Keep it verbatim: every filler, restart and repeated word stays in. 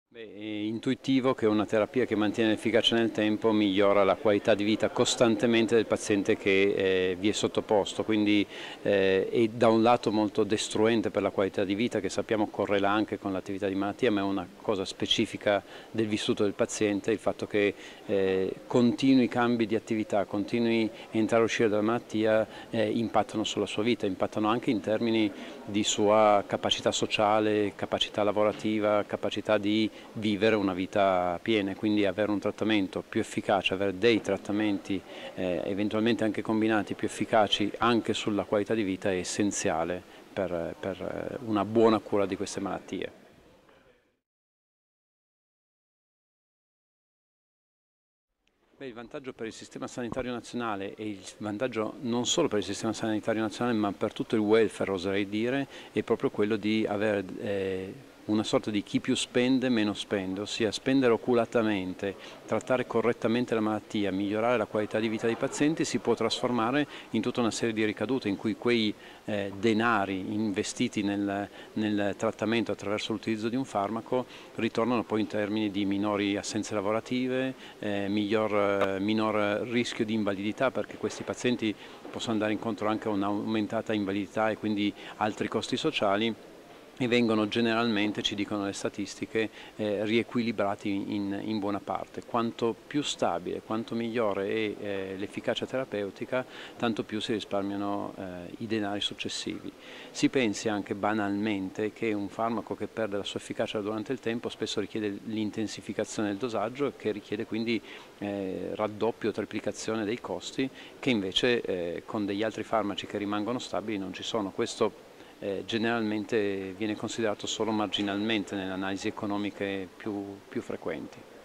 Beh, è intuitivo che una terapia che mantiene l'efficacia nel tempo migliora la qualità di vita costantemente del paziente che eh, vi è sottoposto, quindi eh, è da un lato molto destruente per la qualità di vita, che sappiamo correla anche con l'attività di malattia, ma è una cosa specifica del vissuto del paziente, il fatto che eh, continui cambi di attività, continui a entrare e uscire dalla malattia eh, impattano sulla sua vita, impattano anche in termini di sua capacità sociale, capacità lavorativa, capacità di vivere una vita piena, quindi avere un trattamento più efficace, avere dei trattamenti eh, eventualmente anche combinati più efficaci anche sulla qualità di vita è essenziale per, per una buona cura di queste malattie. Beh, il vantaggio per il sistema sanitario nazionale e il vantaggio non solo per il sistema sanitario nazionale ma per tutto il welfare, oserei dire, è proprio quello di avere eh, una sorta di chi più spende meno spende, ossia spendere oculatamente, trattare correttamente la malattia, migliorare la qualità di vita dei pazienti si può trasformare in tutta una serie di ricadute in cui quei eh, denari investiti nel, nel trattamento attraverso l'utilizzo di un farmaco ritornano poi in termini di minori assenze lavorative, eh, miglior, minor rischio di invalidità, perché questi pazienti possono andare incontro anche a un'aumentata invalidità e quindi altri costi sociali, e vengono generalmente, ci dicono le statistiche, eh, riequilibrati in, in buona parte. Quanto più stabile, quanto migliore è eh, l'efficacia terapeutica, tanto più si risparmiano eh, i denari successivi. Si pensi anche banalmente che un farmaco che perde la sua efficacia durante il tempo spesso richiede l'intensificazione del dosaggio e che richiede quindi eh, raddoppio o triplicazione dei costi, che invece eh, con degli altri farmaci che rimangono stabili non ci sono. Questo Eh, generalmente viene considerato solo marginalmente nelle analisi economiche più, più frequenti.